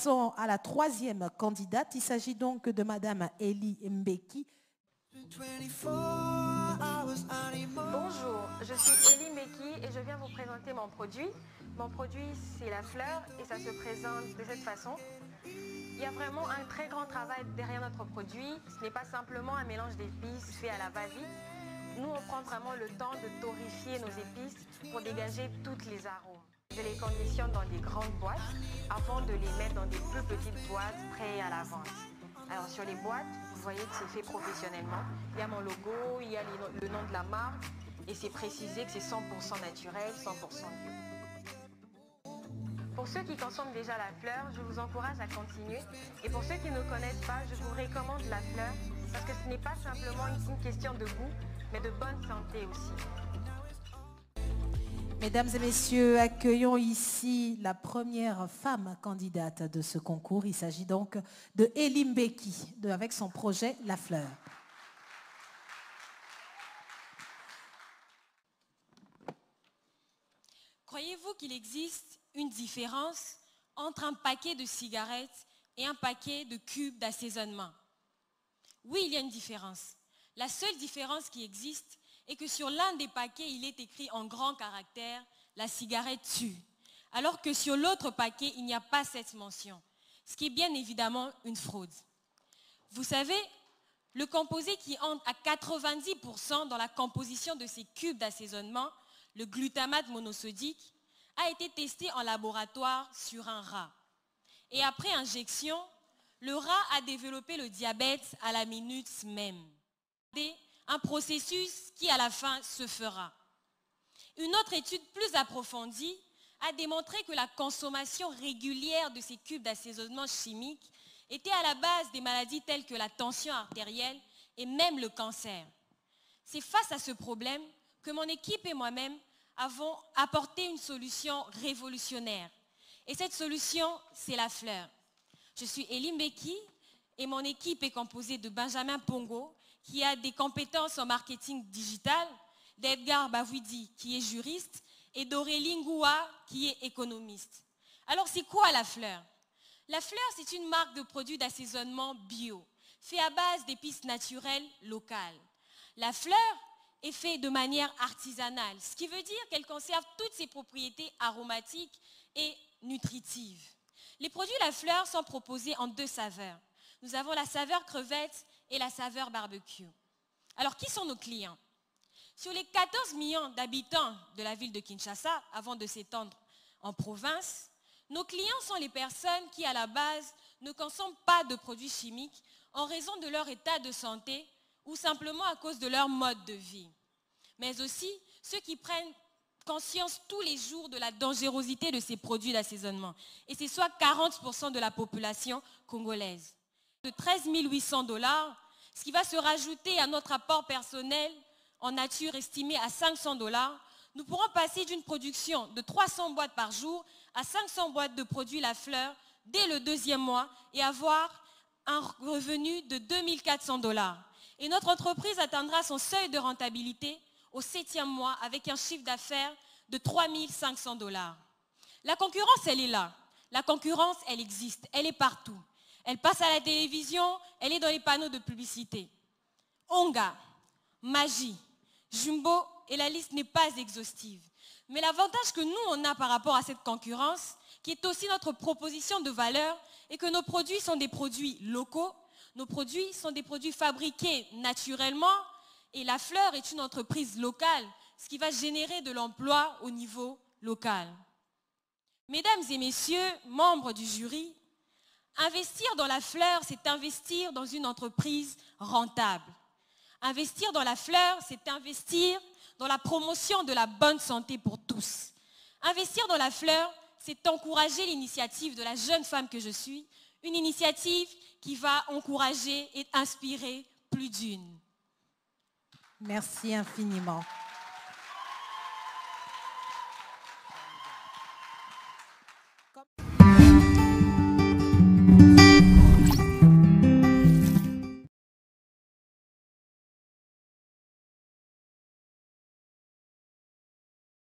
passons à la troisième candidate. Il s'agit donc de Madame Elie Mbeki. Bonjour, je suis Elie Mbeki et je viens vous présenter mon produit. Mon produit, c'est la fleur et ça se présente de cette façon. Il y a vraiment un très grand travail derrière notre produit. Ce n'est pas simplement un mélange d'épices fait à la va-vite. Nous, on prend vraiment le temps de torréfier nos épices pour dégager toutes les arômes. Je les conditionne dans des grandes boîtes avant de les mettre dans des plus petites boîtes prêtes à la vente. Alors sur les boîtes, vous voyez que c'est fait professionnellement. Il y a mon logo, il y a le nom de la marque et c'est précisé que c'est 100% naturel, 100% bio. Pour ceux qui consomment déjà la fleur, je vous encourage à continuer. Et pour ceux qui ne connaissent pas, je vous recommande la fleur parce que ce n'est pas simplement une question de goût, mais de bonne santé aussi. Mesdames et messieurs, accueillons ici la première femme candidate de ce concours. Il s'agit donc de Elie Mbeki, avec son projet La Fleur. Croyez-vous qu'il existe une différence entre un paquet de cigarettes et un paquet de cubes d'assaisonnement? Oui, il y a une différence. La seule différence qui existe est que sur l'un des paquets, il est écrit en grands caractères « La cigarette tue », alors que sur l'autre paquet, il n'y a pas cette mention, ce qui est bien évidemment une fraude. Vous savez, le composé qui entre à 90% dans la composition de ces cubes d'assaisonnement, le glutamate monosodique, a été testé en laboratoire sur un rat. Et après injection, le rat a développé le diabète à la minute même. Un processus qui à la fin se fera. Une autre étude plus approfondie a démontré que la consommation régulière de ces cubes d'assaisonnement chimique était à la base des maladies telles que la tension artérielle et même le cancer. C'est face à ce problème que mon équipe et moi-même avons apporté une solution révolutionnaire. Et cette solution, c'est la fleur. Je suis Elie Mbeki et mon équipe est composée de Benjamin Pongo, qui a des compétences en marketing digital, d'Edgar Bavouidi, qui est juriste, et d'Aurélie Ngoua, qui est économiste. Alors, c'est quoi la fleur? La fleur, c'est une marque de produits d'assaisonnement bio, fait à base d'épices naturelles locales. La fleur est faite de manière artisanale, ce qui veut dire qu'elle conserve toutes ses propriétés aromatiques et nutritives. Les produits La Fleur sont proposés en deux saveurs. Nous avons la saveur crevette et la saveur barbecue. Alors, qui sont nos clients? Sur les 14 millions d'habitants de la ville de Kinshasa, avant de s'étendre en province, nos clients sont les personnes qui, à la base, ne consomment pas de produits chimiques en raison de leur état de santé ou simplement à cause de leur mode de vie. Mais aussi ceux qui prennent conscience tous les jours de la dangerosité de ces produits d'assaisonnement. Et c'est soit 40% de la population congolaise. De 13 800 $, ce qui va se rajouter à notre apport personnel en nature estimé à 500 $, nous pourrons passer d'une production de 300 boîtes par jour à 500 boîtes de produits La Fleur dès le deuxième mois et avoir un revenu de 2 400 $. Et notre entreprise atteindra son seuil de rentabilité au 7e mois avec un chiffre d'affaires de 3 500 $. La concurrence, elle est là. La concurrence, elle existe. Elle est partout. Elle passe à la télévision, elle est dans les panneaux de publicité. Onga, Magie, Jumbo, et la liste n'est pas exhaustive. Mais l'avantage que nous, on a par rapport à cette concurrence, qui est aussi notre proposition de valeur, est que nos produits sont des produits locaux, nos produits sont des produits fabriqués naturellement, et La Fleur est une entreprise locale, ce qui va générer de l'emploi au niveau local. Mesdames et messieurs, membres du jury, investir dans La Fleur, c'est investir dans une entreprise rentable. Investir dans La Fleur, c'est investir dans la promotion de la bonne santé pour tous. Investir dans La Fleur, c'est encourager l'initiative de la jeune femme que je suis, une initiative qui va encourager et inspirer plus d'une. Merci infiniment.